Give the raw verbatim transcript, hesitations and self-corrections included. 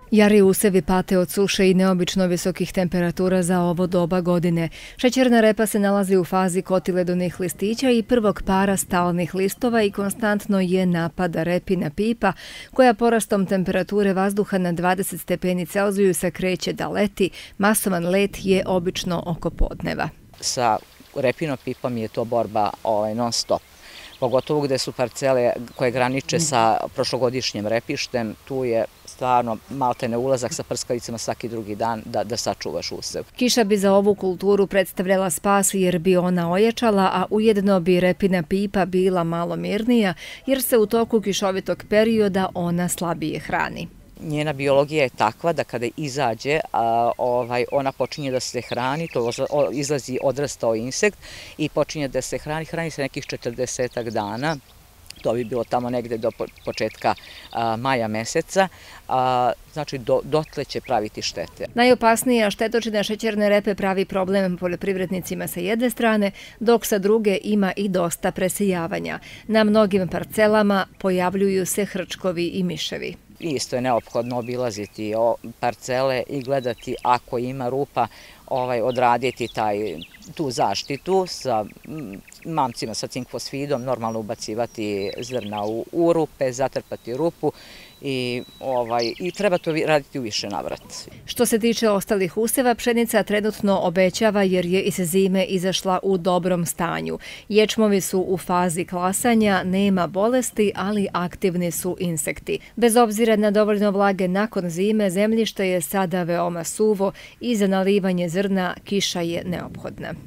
Jari usevi pate od suše i neobično visokih temperatura za ovo doba godine. Šećerna repa se nalazi u fazi kotiledonih listića i prvog para stalnih listova i konstantno je napada repina pipa, koja porastom temperature vazduha na dvadeset stepeni Celzijusa kreće da leti. Masovan let je obično oko podneva. Sa repinom pipom je to borba ovaj, non stop. Pogotovo gde su parcele koje graniče sa prošlogodišnjim repištem, tu je stvarno maltene ulazak sa prskavicama svaki drugi dan da, da sačuvaš usev. Kiša bi za ovu kulturu predstavljala spas jer bi ona ojačala, a ujedno bi repina pipa bila malo mirnija jer se u toku kišovitog perioda ona slabije hrani. Njena biologija je takva da kada izađe, a, ovaj, ona počinje da se hrani, to izlazi odrastao insekt i počinje da se hrani, hrani se nekih četrdesetak dana. To bi bilo tamo negde do početka a, maja meseca, a, znači do, dotle će praviti štete. Najopasnija štetočina šećerne repe pravi problem poljoprivrednicima sa jedne strane, dok sa druge ima i dosta presijavanja. Na mnogim parcelama pojavljuju se hrčkovi i miševi. Isto je neophodno obilaziti parcele i gledati ako ima rupa, ovaj, odraditi taj, tu zaštitu sa mamcima sa cinkfosfidom, normalno ubacivati zrna u, u rupe, zatrpati rupu i, ovaj, i treba to raditi u više navrata. Što se tiče ostalih useva, pšenica trenutno obećava jer je iz zime izašla u dobrom stanju. Ječmovi su u fazi klasanja, nema bolesti, ali aktivni su insekti. Bez obzira na dovoljno vlage nakon zime, zemljište je sada veoma suvo i za nalivanje zrna kiša je neophodna.